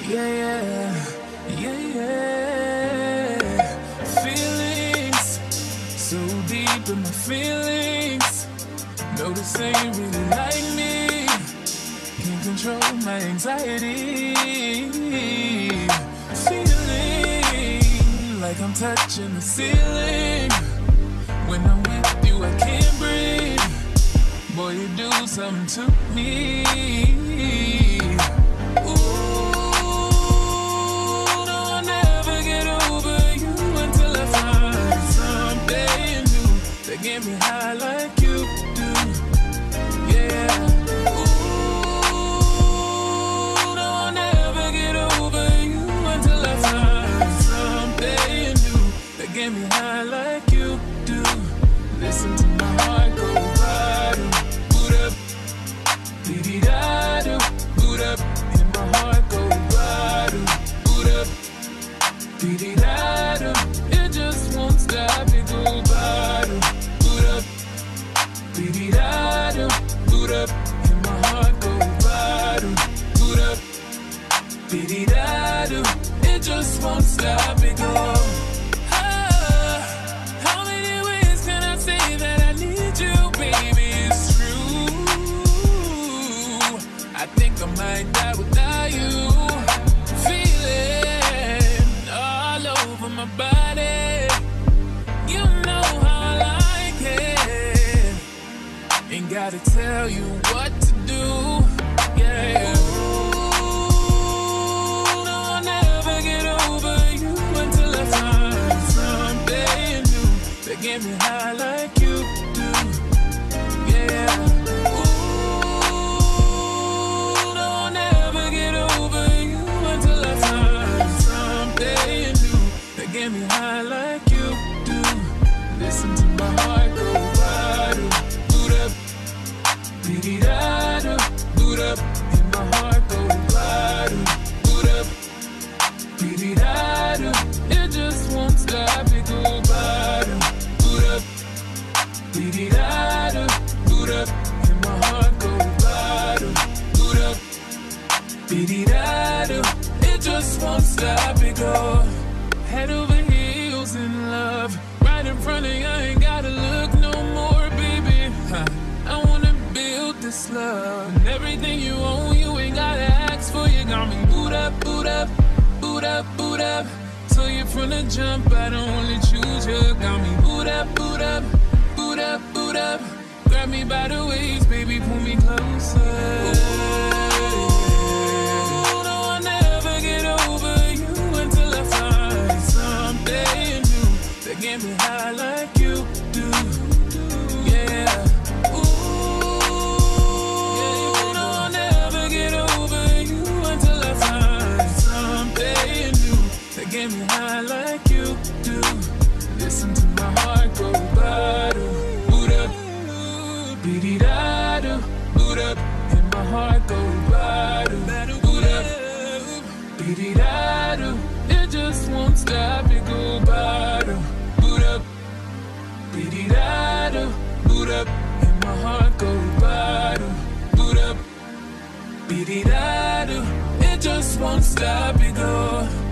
Yeah, yeah, yeah, yeah. Feelings so deep in my feelings. No, this ain't really like me. Can't control my anxiety. Feeling like I'm touching the ceiling. When I'm with you, I can't breathe. Boy, you do something to me. Ooh, no, I'll never get over you until I find something new that get me high like you do. Yeah. Ooh, no, I'll never get over you until I find something new that get me high like you do. Listen to my heart go bottom, boot up, dee-dee-da-do, boot up, and my heart go bottom, boot up, dee-dee-da-do, it just won't stop, it go bottom, boot up, dee-dee-da-do, boot up, and my heart go bottom, boot up, dee-dee-da-do, it just won't stop, it go. I might die without you. Feeling all over my body. You know how I like it. Ain't gotta tell you what to do. Yeah. Ooh, no, I'll never get over you until I find something new that get me high like you do. Yeah. Get me high like you do. Listen to my heart go bottom, boot up, dee-dee-da-do, boot up, and my heart go bottom, boot up, dee-dee-da-do, it just won't stop, it go bottom, boot up, dee-dee-da-do, boot up, and my heart go bottom, boot up, dee-dee-da-do, it just won't stop, it go. Head over heels in love, right in front of you, I ain't gotta look no more, baby. I wanna build this love, and everything you own, you ain't gotta ask for. You got me boot up, boot up, boot up, boot up. So you from the jump, I don't only choose you. Got me boot up, boot up, boot up, boot up. Grab me by the waist, baby, pull me closer. Get me high like you do, yeah. Ooh, yeah, no, I'll never get over you until I find something new that get me high like you do. Listen to my heart go bottom, boot up, dee-dee-da-do, boot up, and my heart go bottom, boot up, dee-dee-da-do, it just won't stop, it go bottom. Dee-dee-da-do, boot up, and my heart go bottom, boot up, dee-dee-da-do, it just won't stop, it go.